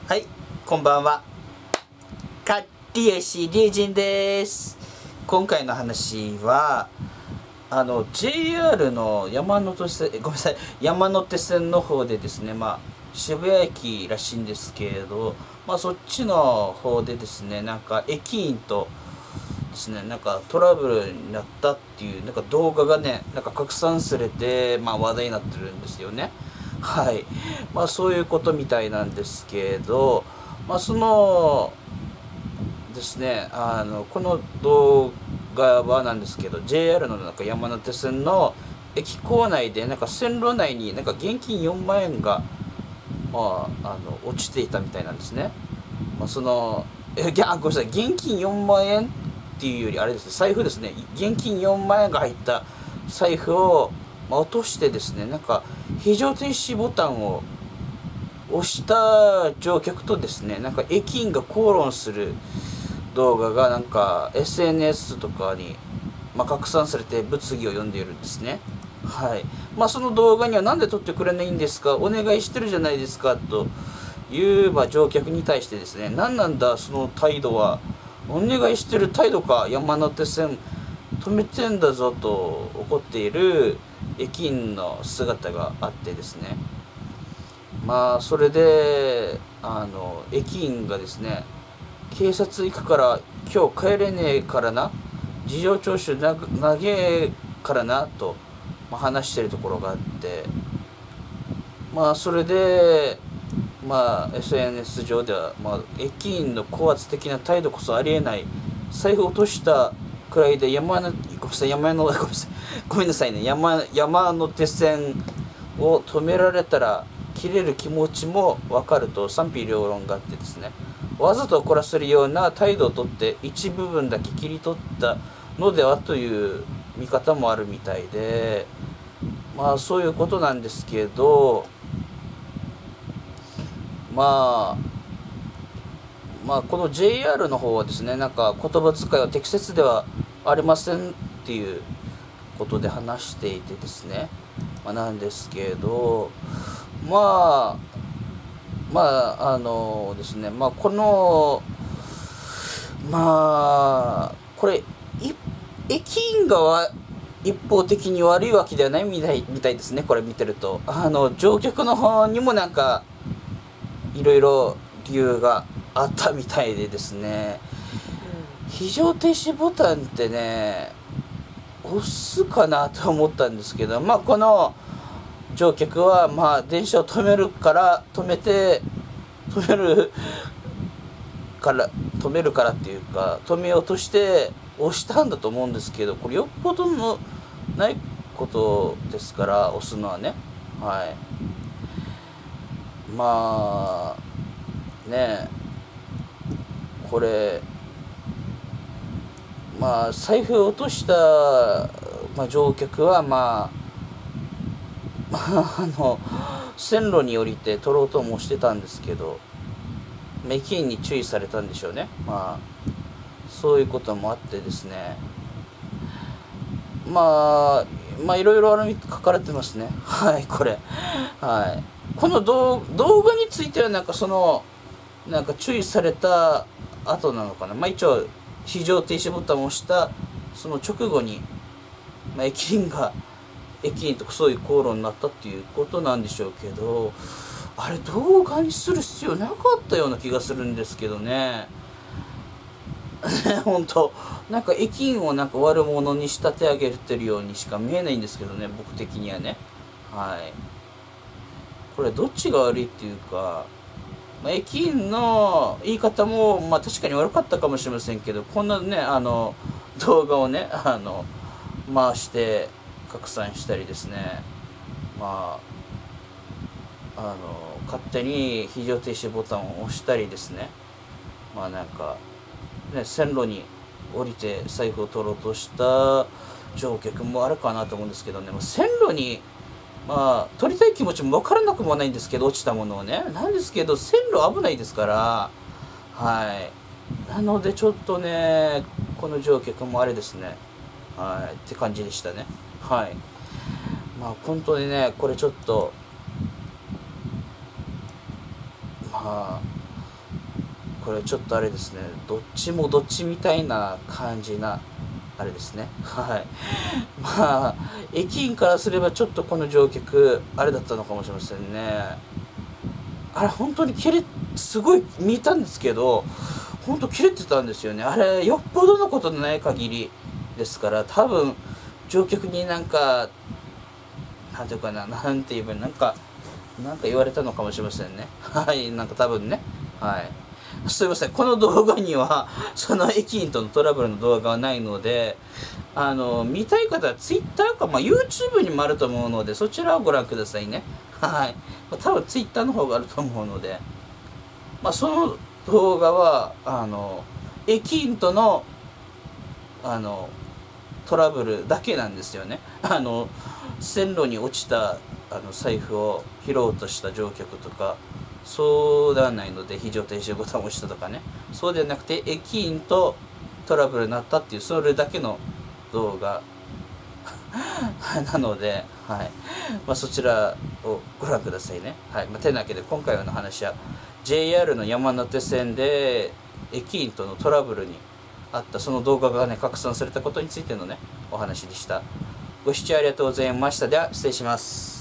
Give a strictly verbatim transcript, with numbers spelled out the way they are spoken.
はい、こんばんは。かりえしりゅうじんです。今回の話は、あの、ジェイアール の山手線、ごめんなさい、山手線の方でですね、まあ、渋谷駅らしいんですけれど、まあ、そっちの方でですね、なんか駅員とですね、なんかトラブルになったっていう、なんか動画がね、なんか拡散されて、まあ、話題になってるんですよね。はい。まあそういうことみたいなんですけど、まあそのですね、あの、この動画はなんですけど、ジェイアール のなんか山手線の駅構内で、なんか線路内になんか現金よんまん円が、まあ、あの、落ちていたみたいなんですね。まあその、え、ぎゃ、ごめんなさい、現金よんまん円っていうより、あれですね、財布ですね、現金よんまん円が入った財布を、まあ、落としてですね、なんか、非常停止ボタンを押した乗客とですね、なんか駅員が口論する動画がなんか エスエヌエス とかに、まあ、拡散されて物議を呼んでいるんですね。はい。まあその動画にはなんで撮ってくれないんですか、お願いしてるじゃないですかという、まあ、乗客に対してですね、何なんだその態度は、お願いしてる態度か、山手線止めてんだぞと怒っている駅員の姿があってですね、まあそれであの駅員がですね、警察行くから今日帰れねえからな、事情聴取な投げからなと、まあ、話してるところがあって、まあそれでまあ エスエヌエス 上では、まあ、駅員の高圧的な態度こそありえない、財布落としたくらいで山のごめんなさい山のごめんなさいごめんなさいね山山手線を止められたら切れる気持ちも分かると賛否両論があってですね、わざと怒らせるような態度をとって一部分だけ切り取ったのではという見方もあるみたいで、まあそういうことなんですけど、まあまあこの ジェイアール の方はですね、なんか言葉遣いは適切ではありませんっていうことで話していてですね、まあ、なんですけど、まあまああのですね、まあこのまあこれ駅員が一方的に悪いわけではないみたいみたいですね。これ見てると、あの乗客の方にもなんかいろいろ理由があったみたいでですね、非常停止ボタンってね押すかなと思ったんですけど、まあこの乗客はまあ電車を止めるから止めて止めるから止めるからっていうか止めようとして押したんだと思うんですけど、これよっぽどのないことですから押すのはね。はい。まあねこれまあ財布を落とした、まあ、乗客はまああの線路に降りて取ろうともしてたんですけど、駅員に注意されたんでしょうね。まあそういうこともあってですね、まあまあいろいろある書かれてますね。はい、これはいこの動動画についてはなんかそのなんか注意された後なのかな、まあ一応非常停止ボタンを押したその直後に、まあ、駅員が駅員とそういう口論になったっていうことなんでしょうけど、あれ動画にする必要なかったような気がするんですけどね。本当なんか駅員をなんか悪者に仕立て上げてるようにしか見えないんですけどね、僕的にはね。はい。これどっちが悪いっていうか、まあ、駅員の言い方もまあ確かに悪かったかもしれませんけど、こんなねあの動画をねあの回して拡散したりですね、まああの勝手に非常停止ボタンを押したりですね、まあなんかね線路に降りて財布を取ろうとした乗客もあるかなと思うんですけどね、もう線路にまあ取りたい気持ちも分からなくもないんですけど、落ちたものをねなんですけど線路危ないですから、はいなのでちょっとねこの乗客もあれですね、はいって感じでしたね。はい。まあ本当にねこれちょっとまあこれちょっとあれですね、どっちもどっちみたいな感じなあれですね。はい。まあ駅員からすればちょっとこの乗客あれだったのかもしれませんね。あれ本当に切れ、すごい見たんですけど、本当切れてたんですよね。あれよっぽどのことのない限りですから、多分乗客になんかなんていうかな、なんて言えばなんかなんか言われたのかもしれませんね。はい、なんか多分ね。はい。すいません、この動画にはその駅員とのトラブルの動画はないので、あの見たい方は Twitter か、まあ、YouTube にもあると思うので、そちらをご覧くださいね。はい。多分 Twitter の方があると思うので、まあ、その動画はあの駅員とのあのトラブルだけなんですよね。あの線路に落ちたあの財布を拾おうとした乗客とか、そうではないので、非常停止ボタンを押したとかね、そうではなくて駅員とトラブルになったっていう、それだけの動画なので、はいまあ、そちらをご覧くださいね。はいまあ、てなわけで今回の話は ジェイアール の山手線で駅員とのトラブルにあったその動画がね拡散されたことについてのねお話でした。ご視聴ありがとうございました。では失礼します。